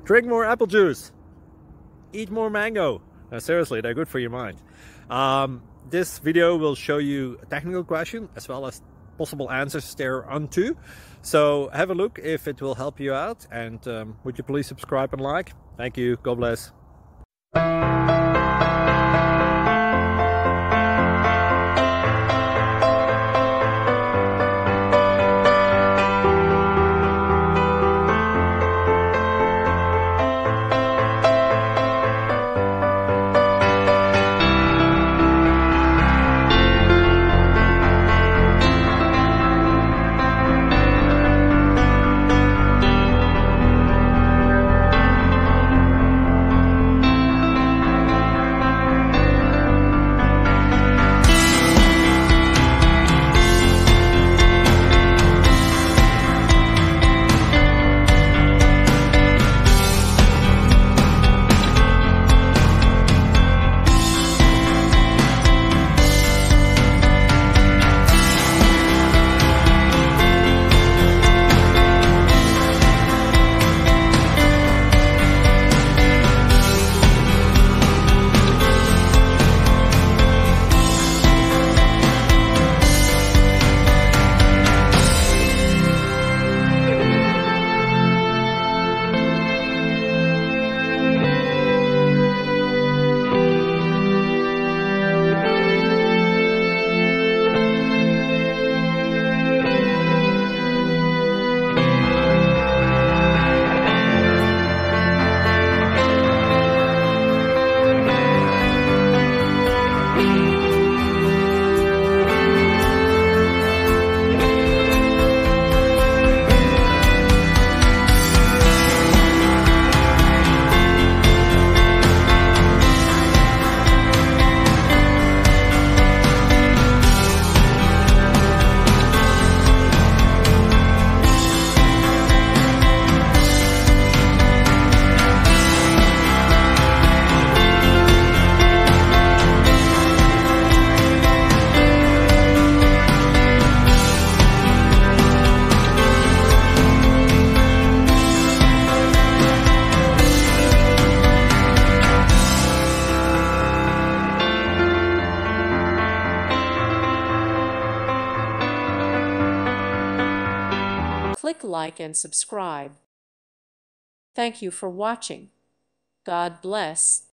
Drink more apple juice. Eat more mango. Seriously, they're good for your mind. This video will show you a technical question as well as possible answers thereunto. So have a look if it will help you out, and would you please subscribe and like? Thank you. God bless. Click like and subscribe. Thank you for watching. God bless.